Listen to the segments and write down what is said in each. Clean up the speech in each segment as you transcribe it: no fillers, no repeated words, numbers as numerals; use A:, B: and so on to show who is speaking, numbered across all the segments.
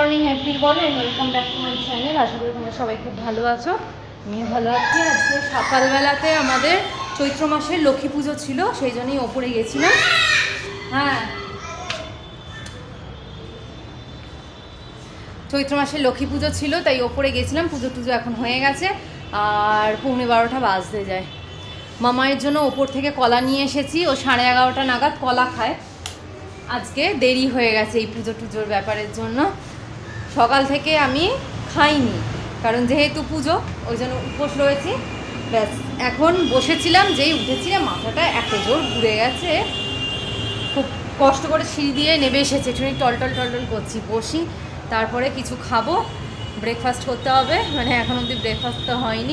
A: Morning everyone, welcome back to my channel. আশা করি তোমরা সবাই খুব ভালো আছো। আমিও ভালো আছি। আজকে সকালবেলাতে আমাদের চৈত্র মাসের লক্ষ্মী পুজো ছিল, সেই জন্যই ওপরে গেছিলাম। হ্যাঁ, চৈত্র মাসের লক্ষ্মী পুজো ছিল, তাই ওপরে গেছিলাম। পুজো টুজো এখন হয়ে গেছে, আর 11:15 বাজতে যায়। মামায়ের জন্য ওপর থেকে কলা নিয়ে এসেছি। ও 11:30 নাগাদ কলা খায়। আজকে দেরি হয়ে গেছে এই পুজো টুজোর ব্যাপারের জন্য। সকাল থেকে আমি খাইনি, কারণ যেহেতু পুজো, ওই জন্য উপোস রয়েছি। ব্যাস, এখন বসেছিলাম, যেই উঠেছিলাম মাথাটা এত জোর ঘুরে গেছে। খুব কষ্ট করে সিঁড়ি দিয়ে নেমে এসেছে, একটুখানি টলটল টলটল করছি। বসি, তারপরে কিছু খাবো, ব্রেকফাস্ট করতে হবে। মানে এখন অবধি ব্রেকফাস্ট তো হয়নি।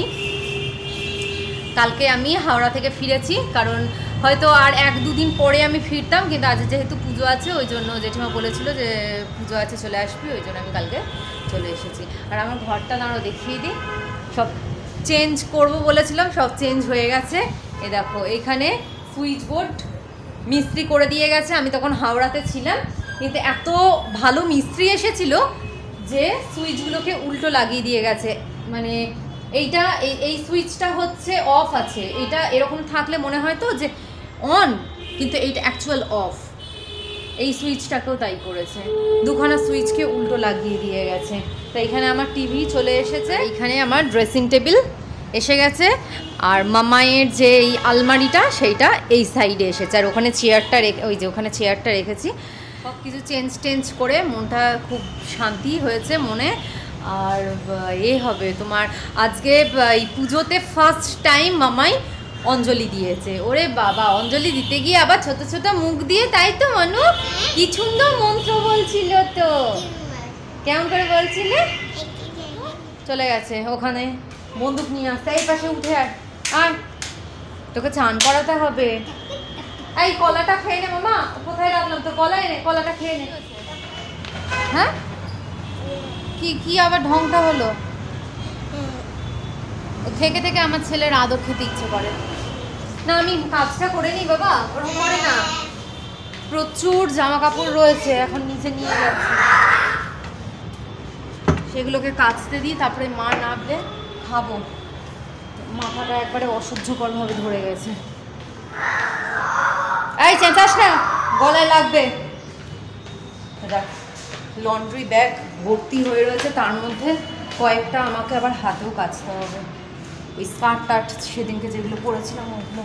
A: কালকে আমি হাওড়া থেকে ফিরেছি, কারণ হয়তো আর 1-2 দিন পরে আমি ফিরতাম, কিন্তু আজ যেহেতু পুজো আছে, ওই জন্য জেঠিমা বলেছিল যে পুজো আছে চলে আসবি, ওই জন্য আমি কালকে চলে এসেছি। আর আমার ঘরটা দাঁড়াও দেখিয়ে দিই। সব চেঞ্জ করব বলেছিলাম, সব চেঞ্জ হয়ে গেছে। এ দেখো, এখানে সুইচ বোর্ড মিস্ত্রি করে দিয়ে গেছে। আমি তখন হাওড়াতে ছিলাম, কিন্তু এত ভালো মিস্ত্রি এসেছিল যে সুইচগুলোকে উল্টো লাগিয়ে দিয়ে গেছে। মানে এইটা এই সুইচটা হচ্ছে অফ আছে, এটা এরকম থাকলে মনে হয় তো যে অন, কিন্তু এইটা অ্যাকচুয়াল অফ। এই সুইচটাকেও তাই করেছে, দুখানা সুইচকে উল্টো লাগিয়ে দিয়ে গেছে। তো এখানে আমার টিভি চলে এসেছে, এখানে আমার ড্রেসিং টেবিল এসে গেছে, আর মামায়ের যে এই আলমারিটা সেইটা এই সাইডে এসেছে। আর ওখানে চেয়ারটা ওই যে ওখানে চেয়ারটা রেখেছি। সব কিছু চেঞ্জ করে মনটা খুব শান্তি হয়েছে মনে। আর হবে তোমার আজকে এই পুজোতে ফার্স্ট টাইম মামাই অঞ্জলি দিয়েছে। ওরে বাবা, অঞ্জলি দিতে গিয়ে আবার ছোট ছোট মুখ দিয়ে, তাই তো মনু? কি সুন্দর মন্ত্র বলছিল তো। কেমন করে বলছিলে? চলে গেছে ওখানে বন্দুক নিয়ে আসতে। এই পাশে উঠে আর তোকে চান করাতে হবে। এই কলাটা খেয়ে নে মামা, কোথায় রাখলাম তো কলা, এনে কলাটা খেয়ে নে। হ্যাঁ, কি কি আবার ঢংটা হলো? থেকে থেকে আমার ছেলের আদর খেতে ইচ্ছে করে না। আমি কাজটা করে নিই বাবা, ওরকম করে না। প্রচুর জামা কাপড় রয়েছে, এখন নিচে নিয়ে যাচ্ছি, সেগুলোকে কাচতে দিই, তারপরে মা নামলে খাবো। মাথাটা একবারে অসহ্যকরভাবে ধরে গেছে। এই চেঁচাস না, গলায় লাগবে। লন্ড্রি ব্যাগ ভর্তি হয়ে রয়েছে, তার মধ্যে কয়েকটা আমাকে আবার হাতেও কাচতে হবে। ওই স্কার্ট টার্ট সেদিনকে যেগুলো পরেছিলাম ওগুলো।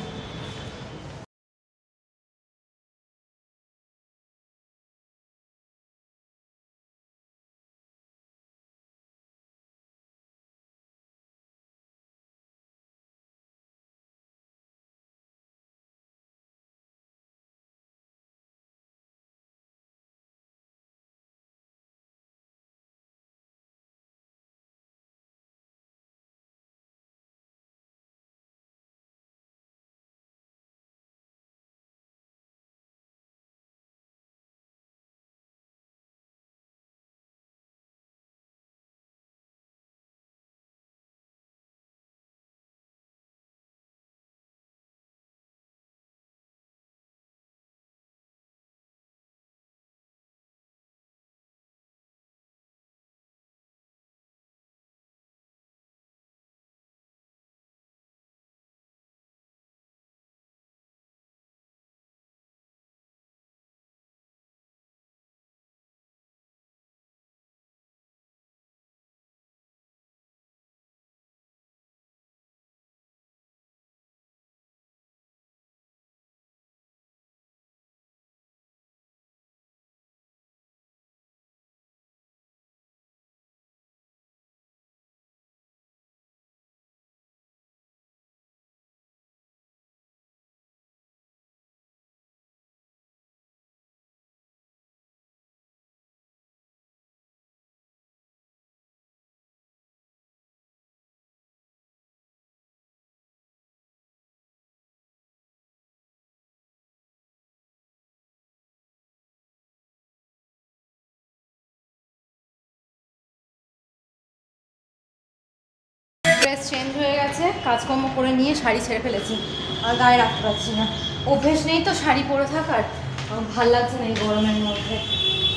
A: ড্রেস চেঞ্জ হয়ে গেছে, কাজকর্ম করে নিয়ে শাড়ি ছেড়ে ফেলেছি, আর গায়ে রাখতে পারছি না। অভ্যেস নেই তো শাড়ি পরে থাকার, ভাল লাগছে না এই গরমের মধ্যে।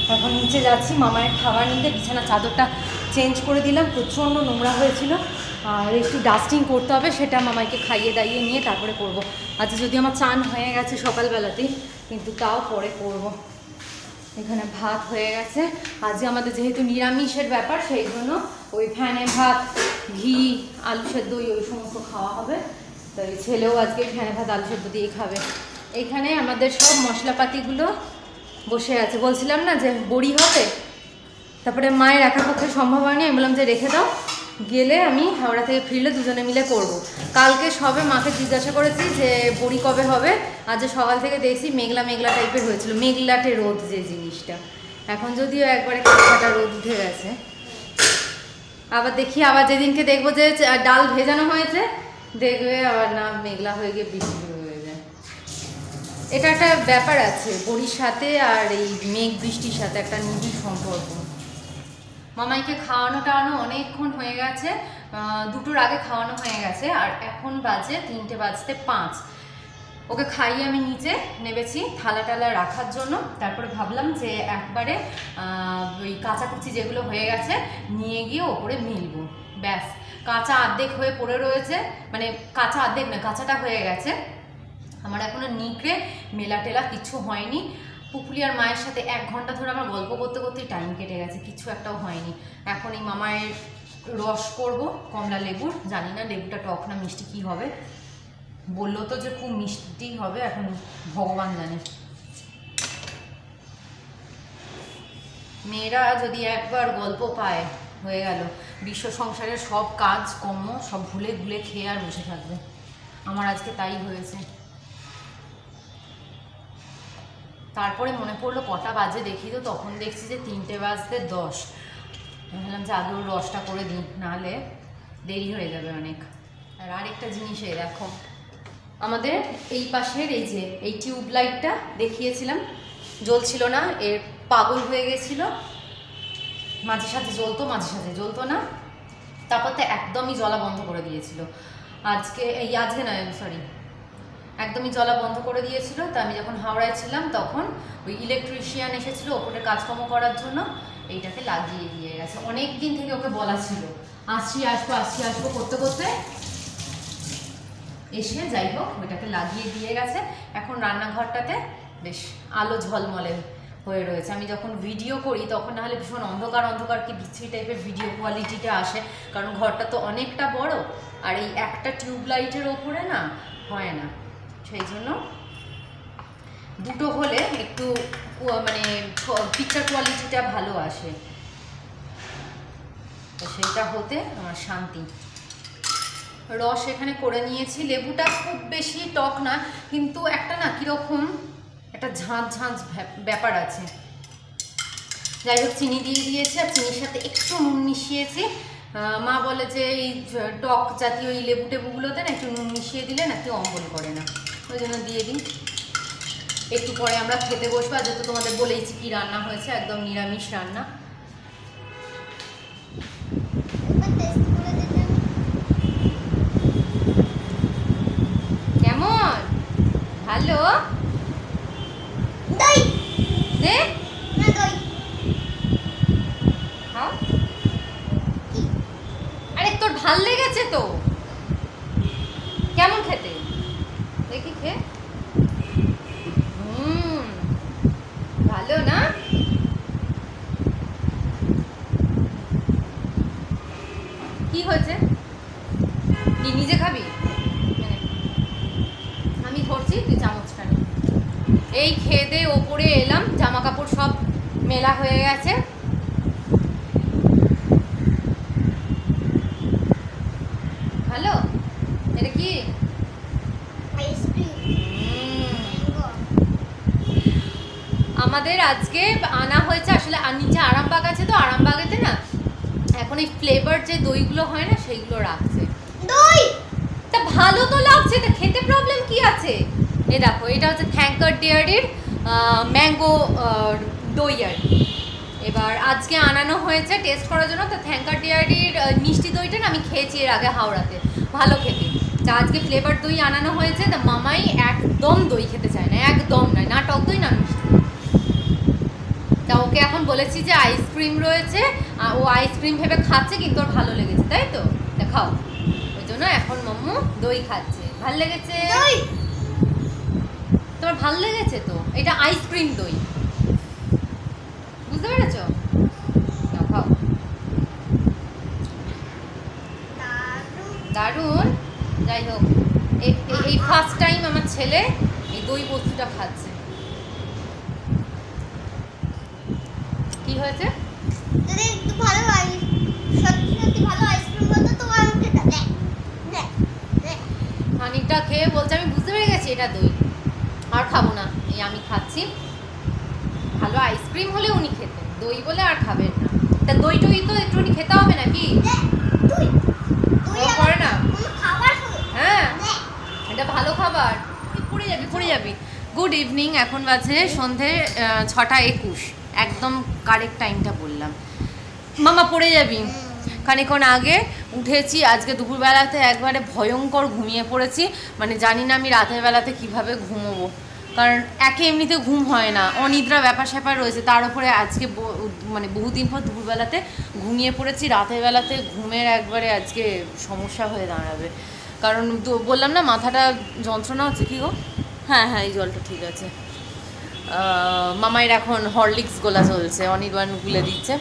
A: এখন নিচে যাচ্ছি মামায়ের খাবার নিতে। বিছানা চাদরটা চেঞ্জ করে দিলাম, প্রচণ্ড নোংরা হয়েছিল, আর একটু ডাস্টিং করতে হবে, সেটা মামাইকে খাইয়ে দাইয়ে নিয়ে তারপরে করব। আচ্ছা, যদি আমার চান হয়ে গেছে সকালবেলাতেই, কিন্তু তাও পরে করব। এখানে ভাত হয়ে গেছে। আজকে আমাদের যেহেতু নিরামিষের ব্যাপার, সেই জন্য ওই ফ্যানে ভাত, ঘি, আলু সেদ্ধ ওই সমস্ত খাওয়া হবে। তাই ছেলেও আজকে ফ্যানে ভাত আলু সেদ্ধ দিয়ে খাবে। এখানে আমাদের সব মশলাপাতিগুলো বসে আছে। বলছিলাম না যে বড়ি হবে, তারপরে মায়ের একা পক্ষে সম্ভব হয়নি, আমি বললাম যে রেখে দাও, গেলে আমি হাওড়া থেকে ফিরলে দুজনে মিলে করব। কালকে সবে মাকে জিজ্ঞাসা করেছি যে বড়ি কবে হবে, আজ সকাল থেকে দেখছি মেঘলা মেঘলা টাইপের হয়েছিল, মেঘলাটে রোদ যে জিনিসটা, এখন যদিও একবারে কাটা রোদ উঠে গেছে। আবার দেখি, আবার যেদিনকে দেখবো যে ডাল ভেজানো হয়েছে, দেখবে আবার না মেঘলা হয়ে গিয়ে বৃষ্টি হয়ে যায়। এটা একটা ব্যাপার আছে বড়ির সাথে আর এই মেঘ বৃষ্টির সাথে, একটা নিবিড় সম্পর্ক। মামাইকে খাওয়ানো টাওয়ানো অনেকক্ষণ হয়ে গেছে, 2টোর আগে খাওয়ানো হয়ে গেছে, আর এখন বাজে 3:05। ওকে খাইয়ে আমি নিচে নেমেছি থালা টালা রাখার জন্য। তারপরে ভাবলাম যে একবারে ওই কাঁচাকুচি যেগুলো হয়ে গেছে নিয়ে গিয়ে ওপরে মিলবো, ব্যাস। কাঁচা অর্ধেক হয়ে পড়ে রয়েছে, মানে কাঁচা অর্ধেক না, কাঁচাটা হয়ে গেছে। আমার এখনো নিকড়ে মেলা টেলা কিছু হয়নি। পুপুলি আর মায়ের সাথে 1 ঘন্টা ধরে আমার গল্প করতে করতেই টাইম কেটে গেছে, কিছু একটাও হয়নি। এখন এই মামায়ের রস করব কমলা লেবুর, জানি না লেবুটা টক না মিষ্টি কী হবে, বললো তো যে খুব মিষ্টি হবে, এখন ভগবান জানে। মেয়েরা যদি একবার গল্প পায়, হয়ে গেল, বিশ্ব সংসারের সব কাজ কর্ম সব ভুলে ভুলে খেয়ে আর বসে থাকবে। আমার আজকে তাই হয়েছে। তারপরে মনে পড়লো কটা বাজে দেখি, তো তখন দেখছি যে 3:10। ভাবলাম যে আগে ওর রসটা করে দিই, নাহলে দেরি হয়ে যাবে অনেক। আর আরেকটা জিনিস, এই দেখো আমাদের এই পাশের এই যে এই টিউব লাইটটা দেখিয়েছিলাম, জ্বলছিল না, এর পাগল হয়ে গেছিল, মাঝে সাঝে জ্বলতো মাঝে সাঝে জ্বলতো না, তারপর তো একদমই জ্বলা বন্ধ করে দিয়েছিল। আজকে নয়, সরি, একদমই জ্বলা বন্ধ করে দিয়েছিল। তো আমি যখন হাওড়ায় ছিলাম তখন ওই ইলেকট্রিশিয়ান এসেছিলো ওপরে কাজকর্ম করার জন্য, এইটাকে লাগিয়ে দিয়ে গেছে। অনেক দিন থেকে ওকে বলা ছিল আসছি আসবো করতে করতে এসে যাই হোক ওইটাকে লাগিয়ে দিয়ে গেছে। এখন রান্নাঘরটাতে বেশ আলো ঝলমলে হয়ে রয়েছে। আমি যখন ভিডিও করি তখন নাহলে ভীষণ অন্ধকার অন্ধকার কি বিচ্ছিরি টাইপের ভিডিও কোয়ালিটিটা আসে, কারণ ঘরটা তো অনেকটা বড়, আর এই একটা টিউবলাইটের ওপরে না হয় না, সেই জন্য 2টো হলে একটু মানে পিকচার কোয়ালিটিটা ভালো আসে, তো সেইটা হতে আমার শান্তি। রস এখানে করে নিয়েছি, লেবুটা খুব বেশি টক না, কিন্তু একটা না কীরকম একটা ঝাঁঝ ঝাঁঝ ব্যাপার আছে। যাই হোক চিনি দিয়ে দিয়েছি, আর চিনির সাথে একটু নুন মিশিয়েছি। মা বলে যে এই টক জাতীয় এই লেবু টেবুগুলোতে না একটু নুন মিশিয়ে দিলে নাকি অম্বল করে না, ওই জন্য দিয়ে দিই। একটু পরে আমরা খেতে বসবো। আজ তো তোমাদের বলেইছি কি রান্না হয়েছে, একদম নিরামিষ রান্না। কেমন ভালো দই দে না দই খাও। আরে তোর ভাল লেগেছে তো, কেমন খেতে দেখি খে। ভালো না? কি হয়েছে, কি নিজে খাবি? আমি ধরছি, তুই চামচটা নে। এই খেয়ে দিয়ে ওপরে এলাম, জামা কাপড় সব মেলা হয়ে গেছে। ভালো, এটা কি? আমাদের আজকে আনা হয়েছে আসলে, নিচে আরামবাগ আছে তো, আরামবাগেতে না এখন এই ফ্লেভার যে দইগুলো হয় না সেইগুলো রাখছে। দই তা ভালো তো লাগছে, তা খেতে প্রবলেম কি আছে? এই দেখো, এটা হচ্ছে থ্যাঙ্কার ডেয়ারির ম্যাঙ্গো দই আর কি। এবার আজকে আনানো হয়েছে টেস্ট করার জন্য। তো থ্যাঙ্কার ডেয়ারির মিষ্টি দইটা না আমি খেয়েছি এর আগে হাওড়াতে, ভালো খেতে। তা আজকে ফ্লেভার দই আনানো হয়েছে। তা মামাই একদম দই খেতে চায় না, একদম নয়, না টক দই না মিষ্টি। তা ওকে এখন বলেছি যে আইসক্রিম রয়েছে, ও আইসক্রিম ভেবে খাচ্ছে, কিন্তু ওর ভালো লেগেছে, তাই তো? দেখাও, ওই জন্য এখন মাম্মু দই খাচ্ছে। ভাল লেগেছে? তোমার ভাল লেগেছে তো? এটা আইসক্রিম দই, বুঝতে পেরেছো? খাও। দারুণ। যাই হোক, এই ফার্স্ট টাইম আমার ছেলে এই দই বস্তুটা খাচ্ছে। কি হয়েছে?
B: যদি একটু ভালো সত্যি সত্যি ভালো আইসক্রিম বলতো তো আমাকে
A: খানিকটা খেয়ে বলছে আমি বুঝতে পেরে গেছি এটা দই, আর খাবো না, এই আমি খাচ্ছি। ভালো আইসক্রিম হলে উনি খেতেন, দই বলে আর খাবেন না। তা দই টই তো একটুখানি খেতে হবে নাকি? করে না? হ্যাঁ, এটা ভালো খাবার। পড়ে যাবি পড়ে যাবি। গুড ইভিনিং, এখন বাজে সন্ধে 6:21, একদম কারেক্ট টাইমটা বললাম। মামা পড়ে যাবি। খানিকক্ষণ আগে উঠেছি, আজকে দুপুরবেলাতে একবারে ভয়ঙ্কর ঘুমিয়ে পড়েছি, মানে জানি না আমি রাতের বেলাতে কিভাবে ঘুমোবো, কারণ একে এমনিতে ঘুম হয় না, অনিদ্রা ব্যাপার স্যাপার রয়েছে, তার উপরে আজকে মানে বহুদিন পর দুপুরবেলাতে ঘুমিয়ে পড়েছি। রাতের বেলাতে ঘুমের একবারে আজকে সমস্যা হয়ে দাঁড়াবে, কারণ বললাম না মাথাটা যন্ত্রণা হচ্ছে। কী গো? হ্যাঁ হ্যাঁ, এই জলটা ঠিক আছে। মামাইয়ের এখন হরলিক্স গোলা চলছে, অনির্বাণ গুলে দিচ্ছে।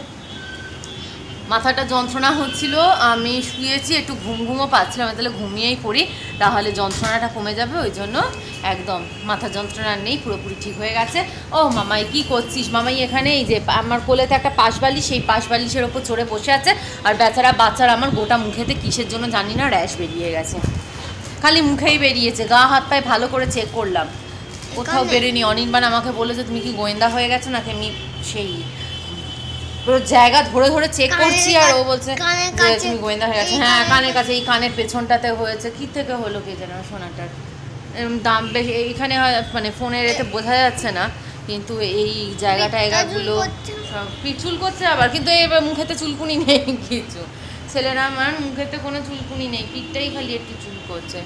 A: মাথাটা যন্ত্রণা হচ্ছিল, আমি শুয়েছি, একটু ঘুম ঘুমও পাচ্ছিলাম, আমি তাহলে ঘুমিয়েই পড়ি, তাহলে যন্ত্রণাটা কমে যাবে, ওই জন্য একদম মাথা যন্ত্রণা নেই, পুরোপুরি ঠিক হয়ে গেছে। ও মামাই কি করছিস? মামাই এখানে এই যে আমার কোলেতে একটা পাশবালিশ, সেই পাশবালিশের ওপর চড়ে বসে আছে, আর বেচারা বাচ্চারা আমার গোটা মুখেতে কিসের জন্য জানি না র্যাশ বেরিয়ে গেছে, খালি মুখেই বেরিয়েছে, গা হাত পায়ে ভালো করে চেক করলাম, কোথাও বেরোয়নি। অনির্বাণ আমাকে বলেছে তুমি কি গোয়েন্দা হয়ে গেছো নাকি, আমি সেই পুরো জায়গা ধরে ধরে চেক করছি, আর ও বলছে যে তুমি গোয়েন্দা হয়ে গেছো। হ্যাঁ, কানের কাছে, এই কানের পেছনটাতে হয়েছে, কি থেকে হলো কে জানে, সোনাটার দাম বেশি এইখানে, মানে ফোনের এতে বোঝা যাচ্ছে না, কিন্তু এই জায়গা টায়গাগুলো পিছুল করছে আবার, কিন্তু এবার মুখেতে চুলকুনি নেই কিছু, ছেলেরা আমার মুখেতে কোনো চুলকুনি নেই, পিঠটাই খালি একটু চুল করছে।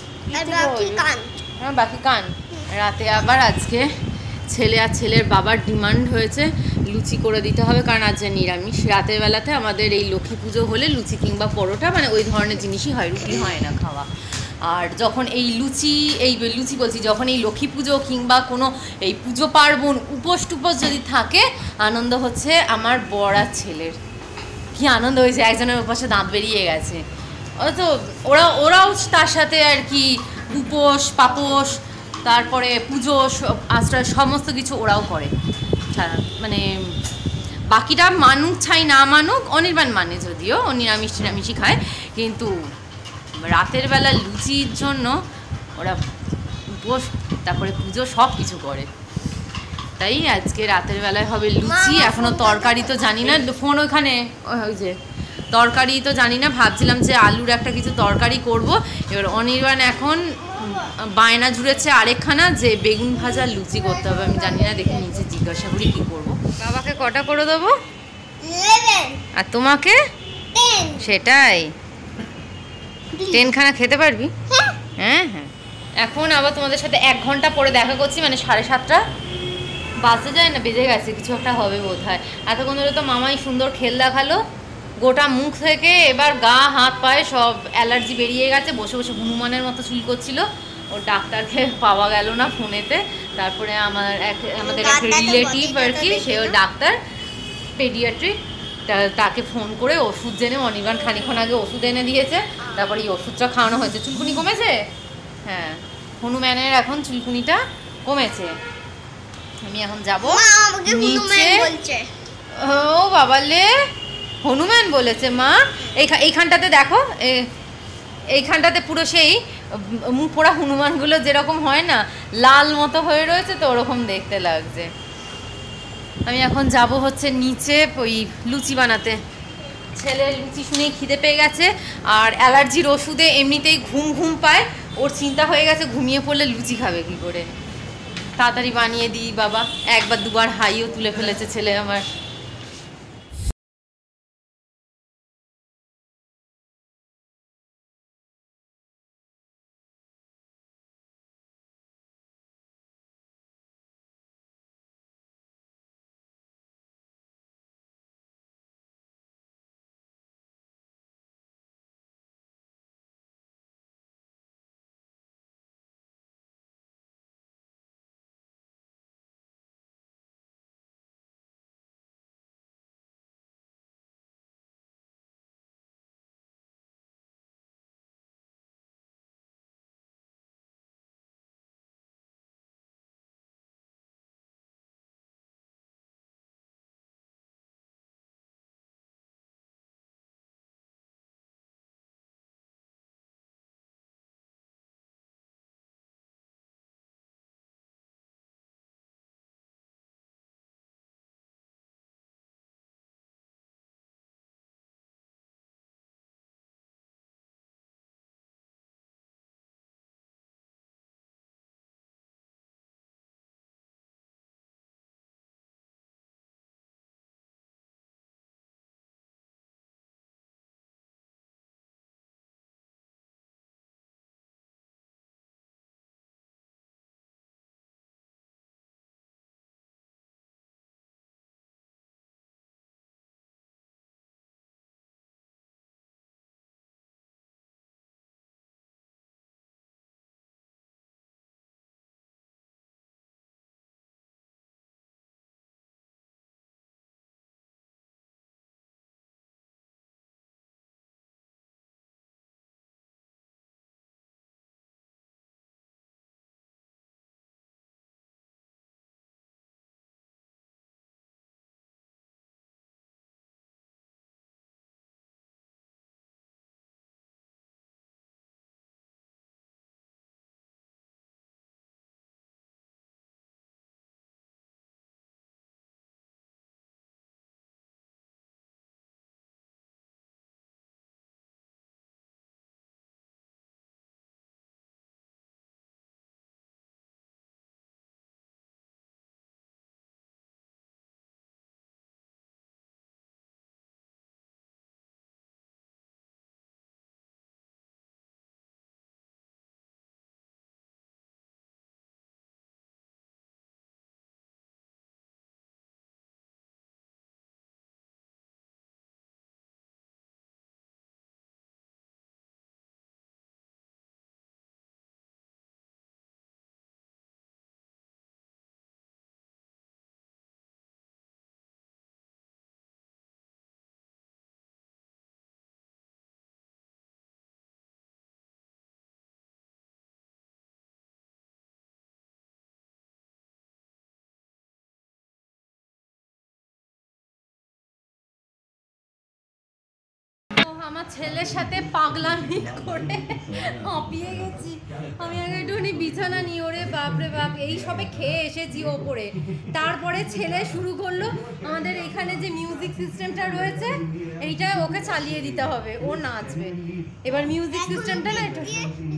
A: হ্যাঁ, বাকি কান। রাতে আবার আজকে ছেলে আর ছেলের বাবার ডিমান্ড হয়েছে লুচি করে দিতে হবে, কারণ আজ নিরামিষ। রাতের বেলাতে আমাদের এই লক্ষ্মী পুজো হলে লুচি কিংবা পরোটা, মানে ওই ধরনের জিনিসই হয়, রুটি হয় না খাওয়া। আর যখন এই লুচি বলছি, যখন এই লক্ষ্মী পুজো কিংবা কোনো এই পুজো পার্বণ উপোস টুপোস যদি থাকে, আনন্দ হচ্ছে আমার বর আর ছেলের। কি আনন্দ হয়েছে, একজনের উপাসে দাঁত বেরিয়ে গেছে, তো ওরাও তার সাথে আর কি উপোস পাপোস, তারপরে পুজো আশ্রয় সমস্ত কিছু ওরাও করে, মানে বাকিরা মানুক ছাই না মানুক, অনির্বাণ মানে যদিও ও নিরামিষই খায়, কিন্তু রাতের বেলা লুচির জন্য ওরা উপোস, তারপরে পুজো সব কিছু করে। তাই আজকে রাতের বেলায় হবে লুচি, এখনো তরকারি তো জানি না, ফোন ওখানে, ওই যে তরকারি তো জানি না, ভাবছিলাম যে আলুর একটা কিছু তরকারি করব। এবার অনির্বাণ এখন বায়না জুড়েছে আরেকখানা, যে বেগুন ভাজা লুচি করতে হবে, আমি জানি না, দেখে নিচে জিজ্ঞাসা করি কী করবো। বাবাকে কটা করে দেবো?
B: 11
A: আর তোমাকে?
B: 10
A: সেটাই, 10 খানা খেতে পারবি? হ্যাঁ হ্যাঁ। এখন আবার তোমাদের সাথে 1 ঘন্টা পরে দেখা করছি, মানে 7:30 বাজতে যায় না, বেজে গেছে, কিছু একটা হবে বোধ হয়। এতক্ষণ ধরে তো মামাই সুন্দর খেল দেখালো, গোটা মুখ থেকে এবার গা হাত পায়ে সব অ্যালার্জি বেরিয়ে গেছে, বসে বসে হনুমানের মতো চুল করছিল। ও ডাক্তারকে পাওয়া গেল না ফোনেতে, তারপরে আমাদের এক রিলেটিভ আর কি, সেও ডাক্তার পেডিয়াট্রিক, তাকে ফোন করে ওষুধ জেনে, অনির্বাণ খানিক্ষণ আগে ওষুধ এনে দিয়েছে, তারপরে এই ওষুধটা খাওয়ানো হয়েছে। চুলকুনি কমেছে? হ্যাঁ, হনুম্যানের এখন চুলকুনিটা কমেছে। আমি এখন যাবো নিচে। ও বাবালে, হনুমান বলেছে মা? এইখানটাতে দেখো, এইখানটাতে পুরো সেই মুখ পোড়া হনুমানগুলো যেরকম হয় না, লাল মতো হয়ে রয়েছে, তো ওরকম দেখতে লাগছে। আমি এখন যাব হচ্ছে নিচে ওই লুচি বানাতে। ছেলের লুচি শুনেই খিদে পেয়ে গেছে, আর অ্যালার্জির ওষুধে এমনিতেই ঘুম ঘুম পায়, ওর চিন্তা হয়ে গেছে ঘুমিয়ে পড়লে লুচি খাবে কি করে, তাড়াতাড়ি বানিয়ে দিই বাবা। একবার দুবার হাইও তুলে ফেলেছে ছেলে আমার। আমার ছেলের সাথে পাগলামি করে হাঁপিয়ে গেছি। আমি আগে একটুখানি বিছানা নিয়ে, ওরে বাপরে বাপ, এই সবে খেয়ে এসেছি ওপরে। তারপরে ছেলে শুরু করলো, আমাদের এখানে যে মিউজিক সিস্টেমটা রয়েছে এইটা ওকে চালিয়ে দিতে হবে, ও নাচবে। এবার মিউজিক সিস্টেমটা না একটু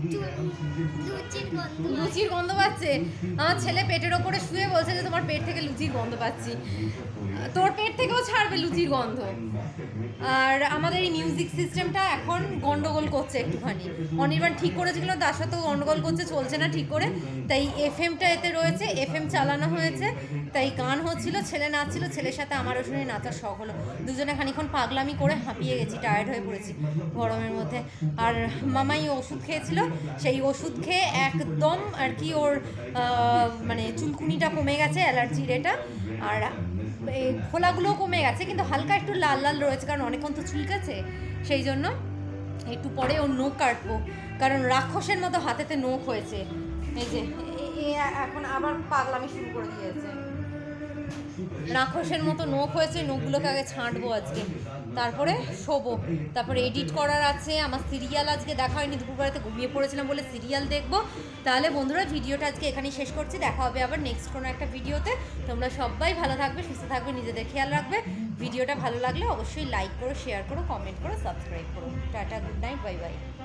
A: লুচির গন্ধ পাচ্ছে। আমার ছেলে পেটের ওপরে শুয়ে বলছে যে তোমার পেট থেকে লুচির গন্ধ পাচ্ছি। তোর পেট থেকেও ছাড়বে লুচির গন্ধ। আর আমাদের এই মিউজিক সিস্টেমটা এখন গন্ডগোল করছে একটুখানি। অনির্বাণ ঠিক করেছিল, তার সাথেও গন্ডগোল করছে, চলছে না ঠিক করে। তাই এফএমটা এতে রয়েছে, এফএম চালানো হয়েছে, তাই গান হচ্ছিল, ছেলে নাচছিল, ছেলের সাথে আমারও শুনে নাচার শখ হলো। দুজনে খানিক্ষণ পাগলামি করে হাঁপিয়ে গেছি, টায়ার্ড হয়ে পড়েছি গরমের মধ্যে। আর মামাই ওষুধ খেয়েছিল, সেই ওষুধ খেয়ে একদম আর কি ওর মানে চুলকুনিটা কমে গেছে, অ্যালার্জির এটা, আর এই ফোলাগুলোও কমে গেছে, কিন্তু হালকা একটু লাল লাল রয়েছে, কারণ অনেকক্ষণ তো চুলকেছে। সেই জন্য একটু পরে ওর নখ কাটবো, কারণ রাক্ষসের মতো হাতেতে নখ হয়েছে। এই যে এখন আবার পাগলামি শুরু করে দিয়েছে, রাক্ষসের মতো নখ হয়েছে, নখগুলোকে আগে ছাঁটবো আজকে, তারপরে শোবো। তারপরে এডিট করার আছে, আমার সিরিয়াল আজকে দেখা হয়নি, দুপুরবেলাতে ঘুমিয়ে পড়েছিলাম বলে সিরিয়াল দেখবো। তাহলে বন্ধুরা ভিডিওটা আজকে এখানেই শেষ করছি, দেখা হবে আবার নেক্সট কোনো একটা ভিডিওতে। তোমরা সবাই ভালো থাকবে, সুস্থ থাকবে, নিজেদের খেয়াল রাখবে। ভিডিওটা ভালো লাগলে অবশ্যই লাইক করো, শেয়ার করো, কমেন্ট করো, সাবস্ক্রাইব করো। Tata, good night, bye by.